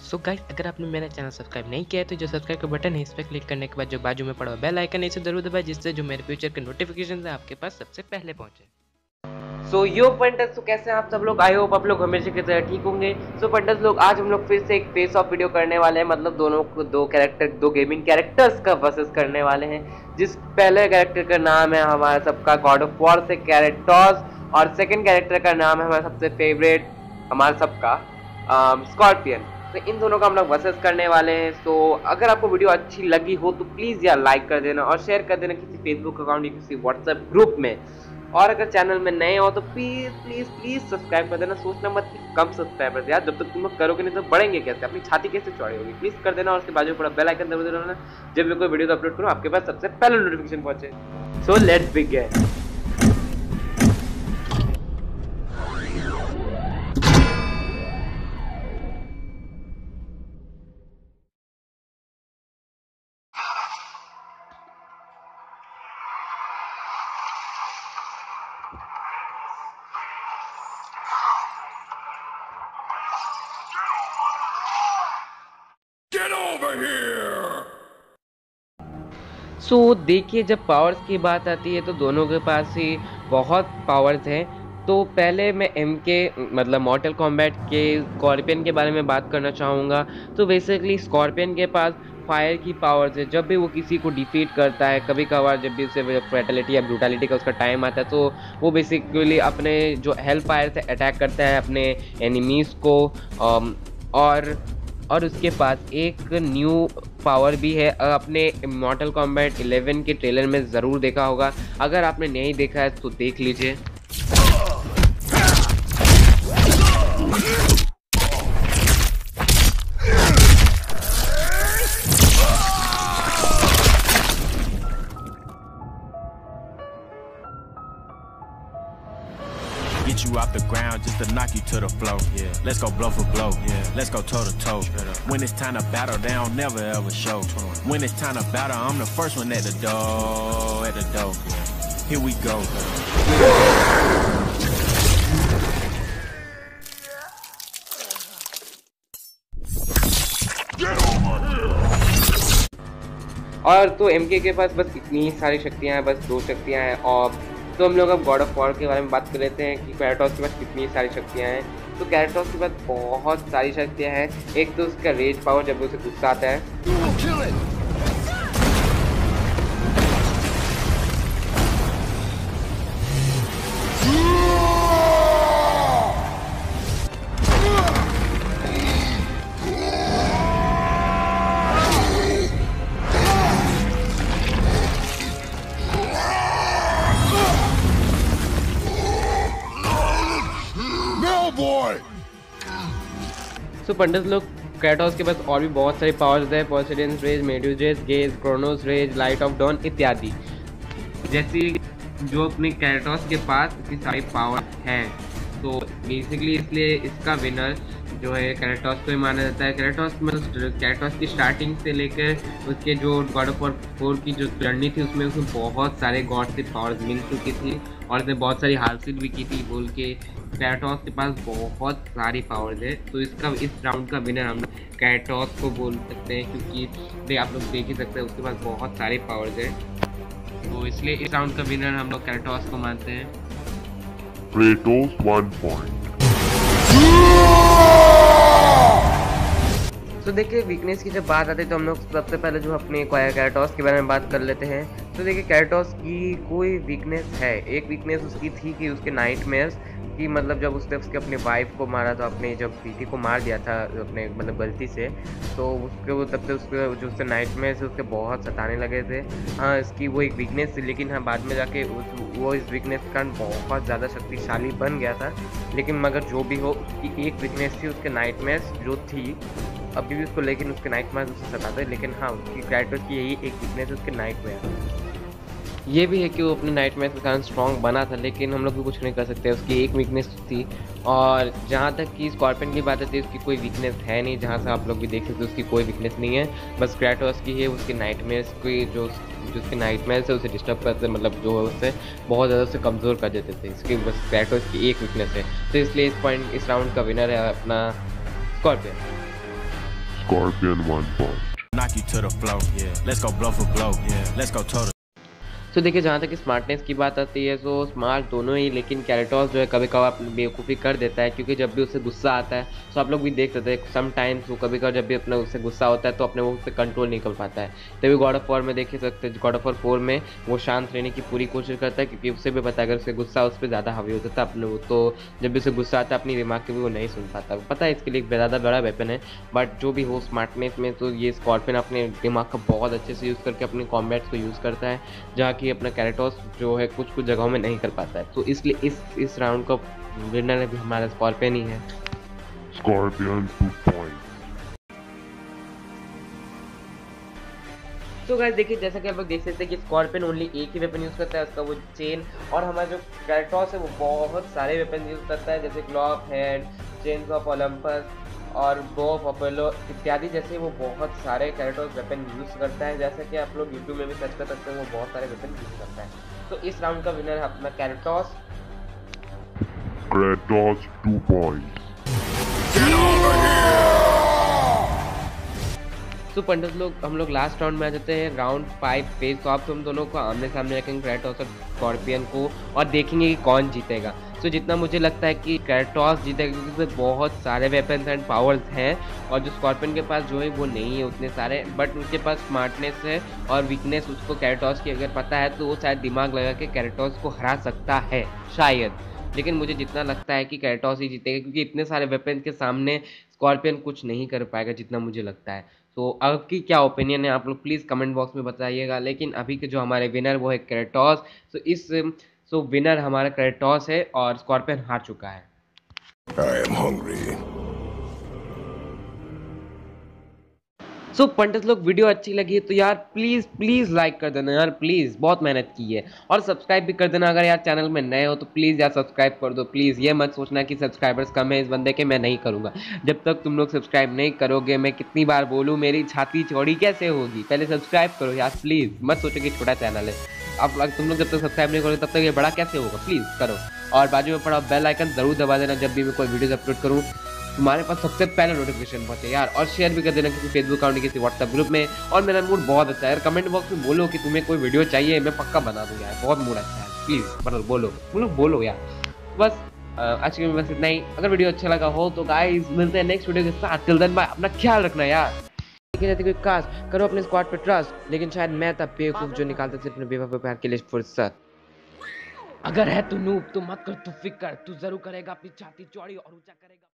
So guys, अगर आपने मेरा चैनल सब्सक्राइब नहीं किया है तो जो सब्सक्राइब का बटन है इस पर क्लिक करने के बाद जो बाजू में पड़ा हुआ बेल आइकन है इसे जरूर दबाएं, जिससे जो मेरे फ्यूचर के नोटिफिकेशन है आपके पास सबसे पहले पहुंचे। सो यो पंटस, तो कैसे हैं आप सब लोग? आई होप आप लोग हमेशा की तरह ठीक होंगे। सो पंटस लोग, आज हम लोग फिर से एक फेस ऑफ वीडियो करने वाले हैं, मतलब दो गेमिंग कैरेक्टर्स का वर्सेस करने वाले हैं। जिस पहले कैरेक्टर का नाम है हमारा सबका गॉड ऑफ वॉर से कैरेटोस, और सेकंड कैरेक्टर का नाम है हमारा सबसे फेवरेट हमारा सबका स्कॉर्पियन। तो इन दोनों का हम लोग वर्सेस करने वाले हैं। तो अगर आपको वीडियो अच्छी लगी हो तो प्लीज़ यार लाइक कर देना और शेयर कर देना किसी फेसबुक अकाउंट या किसी व्हाट्सएप ग्रुप में। और अगर चैनल में नए हो तो प्लीज़ प्लीज़ प्लीज़ सब्सक्राइब कर देना। सोचना मत कि कम सब्सक्राइबर्स यार, जब तक तुम लोग करोगे नहीं तो बढ़ेंगे कैसे, अपनी छाती कैसे चौड़ी होगी। प्लीज़ कर देना और उसके बाजू में बेल आइकन दबा देना, जब मैं कोई वीडियो अपलोड करूँ आपके पास सबसे पहले नोटिफिकेशन पहुंचे। So let's begin. Get over here! So देखिए, जब पावर्स की बात आती है तो दोनों के पास ही बहुत पावर्स हैं। तो पहले मैं एम के मतलब मॉर्टल कॉम्बैट के स्कॉर्पियन के बारे में बात करना चाहूँगा। तो बेसिकली स्कॉर्पियन के पास फायर की पावर्स है। जब भी वो किसी को डिफीट करता है, कभी कभार जब भी उसे फैटेलिटी या ब्रूटलिटी का उसका टाइम आता है, तो वो बेसिकली अपने जो हेल फायर से अटैक करता है अपने एनिमीज़ को। और उसके पास एक न्यू पावर भी है, अपने मॉर्टल कॉम्बैट 11 के ट्रेलर में ज़रूर देखा होगा। अगर आपने नहीं देखा है तो देख लीजिए। Get you off the ground just to knock you to the floor. Yeah. Let's go blow for blow. Yeah. Let's go toe to toe. When it's time to battle, they don't never ever show. When it's time to battle, I'm the first one at the door. Yeah. Here we go. Get over here! और तो MK के पास बस इतनी ही सारी शक्तियाँ हैं, बस 2 शक्तियाँ हैं। और तो हम लोग अब गॉड ऑफ वॉर के बारे में बात कर लेते हैं कि कैरेटोस के पास कितनी सारी शक्तियाँ हैं। तो कैरेटोस के पास बहुत सारी शक्तियाँ हैं। एक तो उसका रेज पावर, जब उसे गुस्सा आता है। तो पंडित लोग, क्रेटोस के पास और भी बहुत सारी पावर्स है। Poseidon's rage, Medusa's gaze, Kronos rage, light of dawn इत्यादि। जैसे जो अपने क्रेटोस के पास इतनी सारी पावर हैं, तो बेसिकली इसलिए इसका विनर जो है क्रेटोस को ही माना जाता है। क्रेटोस की स्टार्टिंग से लेकर उसके जो गॉड ऑफ वॉर 4 की जो जर्नी थी उसमें उसे बहुत सारे गॉड से पावर्स मिल चुकी थी और उसने बहुत सारी हासिल भी की थी। बोल के क्रेटोस के पास बहुत सारी पावर्स है। तो इस राउंड का विनर हम क्रेटोस को बोल सकते हैं, क्योंकि आप लोग देख ही सकते हैं उसके पास बहुत सारी पावर्स है। तो इसलिए इस राउंड का विनर हम लोग क्रेटोस को मानते हैं। Kratos 1 point. तो देखिए, वीकनेस की जब बात आती है तो हम लोग सबसे पहले जो अपने कैरेटोस के बारे में बात कर लेते हैं। तो देखिए, कैरेटोस की कोई वीकनेस है। एक वीकनेस उसकी थी कि उसके नाइटमेयर्स की, मतलब जब उसने अपने वाइफ को मारा था, अपने जब बेटी को मार दिया था अपने मतलब गलती से, तो उसके वो तब से उसके जो उसके नाइटमेयर्स उसके बहुत सताने लगे थे। हाँ, इसकी वो एक वीकनेस थी, लेकिन हाँ बाद में जाके वो इस वीकनेस के कारण बहुत ज़्यादा शक्तिशाली बन गया था। लेकिन मगर जो भी हो, उसकी एक वीकनेस थी, उसके नाइटमेयर्स जो थी अभी भी उसको, लेकिन उसके नाइटमेयर्स उससे सताते। लेकिन हाँ, उसकी क्रेटोस की यही एक वीकनेस है, उसके नाइटमेयर। ये भी है कि वो अपने नाइटमेयर के कारण स्ट्रॉन्ग बना था, लेकिन हम लोग भी कुछ नहीं कर सकते, उसकी एक वीकनेस थी। और जहाँ तक कि स्कॉर्पियन की बात आती है, उसकी कोई वीकनेस है नहीं। जहाँ से आप लोग भी देख सकते हो उसकी कोई वीकनेस नहीं है, बस क्रेटोस की है। उसके नाइटमेयर्स की जो उसके नाइटमेयर्स है उसे डिस्टर्ब करते, मतलब जो है उससे बहुत ज़्यादा उसे कमज़ोर कर देते थे। इसकी बस क्रेटोस की एक वीकनेस है। तो इसलिए इस राउंड का विनर है अपना scorpion. Scorpion 1 point. Knock you to the floor. Yeah. Let's go blow for blow. Yeah. Let's go toe to तो देखिए जहाँ तक स्मार्टनेस की बात आती है तो स्मार्ट दोनों ही, लेकिन कैरेटॉस जो है कभी कभार अपनी बेवकूफ़ी कर देता है, क्योंकि जब भी उसे गुस्सा आता है तो आप लोग भी देख सकते हैं समटाइम्स वो कभी कभार जब भी अपने उससे गुस्सा होता है तो अपने वो उस पर कंट्रोल नहीं कर पाता है। तभी गॉड ऑफ वॉर में देख सकते हैं, गॉड ऑफ वॉर 4 में वो शांत रहने की पूरी कोशिश करता है, क्योंकि उससे भी पता है अगर उससे गुस्सा उस पर ज़्यादा हावी होता था अपने, तो जब भी उसे गुस्सा आता है अपनी दिमाग के भी वो नहीं सुन पाता। पता है इसके लिए ज़्यादा बड़ा वेपन है, बट जो भी हो स्मार्टनेस में तो ये स्कॉर्पियन अपने दिमाग का बहुत अच्छे से यूज़ करके अपने कॉम्बैट्स को यूज़ करता है, जहाँ की अपना कैरेटॉस जो है कुछ कुछ जगहों में नहीं कर पाता है। तो इसलिए इस राउंड का विनर भी हमारा स्कॉर्पियन ही है। Scorpion 2 points. तो गाइस देखिए जैसा कि आप लोग देख सकते हैं कि स्कॉर्पियन ओनली एक ही वेपन यूज़ करता है, उसका वो चेन, और हमारा जो कैरेटॉस है वो बहुत सारे वेपन यूज़ करता है, जैसे glow of head, chains of Olympus और बो ऑफ अपोलो इत्यादि, जैसे वो बहुत सारे कैरेटॉस वेपन यूज़ करता है। जैसा कि आप लोग यूट्यूब में भी सर्च कर सकते हैं, वो बहुत सारे वेपन यूज़ करता है। तो इस राउंड का विनर है अपना कैरेटॉस। Kratos 2 points. तो पंडित लोग हम लोग लास्ट राउंड में आ जाते हैं, राउंड 5 पे। तो आप हम दोनों को आमने सामने रखेंगे कैरेटॉस और स्कॉर्पियन को, और देखेंगे कि कौन जीतेगा। तो जितना मुझे लगता है कि कैरेटॉस जीतेगा, क्योंकि उसमें बहुत सारे वेपन्स एंड पावर्स हैं, और जो स्कॉर्पियन के पास जो है वो नहीं है उतने सारे, बट उसके पास स्मार्टनेस है और वीकनेस उसको कैरेटॉस की अगर पता है तो वो शायद दिमाग लगा के कैरेटॉस को हरा सकता है शायद। लेकिन मुझे जितना लगता है कि कैरेटॉस ही जीतेगा, क्योंकि इतने सारे वेपन के सामने स्कॉर्पियन कुछ नहीं कर पाएगा जितना मुझे लगता है। तो आपकी क्या ओपिनियन है आप लोग प्लीज़ कमेंट बॉक्स में बताइएगा। लेकिन अभी के जो हमारे विनर वो है कैरेटॉस। तो विनर हमारा कैरेटॉस है और स्कॉर्पियन हार चुका है। I am hungry. सो पंडित लोग वीडियो अच्छी लगी तो यार प्लीज़ लाइक कर देना यार, प्लीज़ बहुत मेहनत की है, और सब्सक्राइब भी कर देना। अगर यार चैनल में नए हो तो प्लीज़ यार सब्सक्राइब कर दो प्लीज़। ये मत सोचना कि सब्सक्राइबर्स कम है इस बंदे के, मैं नहीं करूँगा। जब तक तुम लोग सब्सक्राइब नहीं करोगे, मैं कितनी बार बोलूँ मेरी छाती चौड़ी कैसे होगी। पहले सब्सक्राइब करो यार प्लीज़, मत सोचो कि छोटा चैनल है। अब तुम लोग जब तक सब्सक्राइब नहीं करोगे तब तक ये बड़ा कैसे होगा, प्लीज़ करो। और बाजू में पड़ा बेल आइकन ज़रूर दबा देना, जब भी मैं कोई वीडियोज़ अपलोड करूँ तुम्हारे पास सबसे पहले नोटिफिकेशन पहुंचे यार। और शेयर भी कर देना किसी फेसबुक अकाउंट, किसी व्हाट्सएप ग्रुप में। और मेरा मूड बहुत अच्छा है यार, कमेंट बॉक्स में बोलो कि तुम्हें कोई वीडियो चाहिए, मैं पक्का बना दूँ यार, बहुत मूड अच्छा है। प्लीज़ मतलब बोलो यार। बस आज के बस इतना ही। अगर वीडियो अच्छा लगा हो तो गाइस मिलते हैं नेक्स्ट वीडियो के साथ। टिल देन बाय, अपना ख्याल रखना यार। लेकिन यदि कोई काश करो अपने स्क्वाड पे ट्रस्ट, लेकिन शायद मैं तब बेवकूफ जो निकालता सिर्फ अपने बेवफा प्यार के लिए फुर्सत। अगर है तू नूब तो मत कर तू फिक्र, तू जरूर करेगा अपनी छाती चौड़ी और ऊंचा करेगा।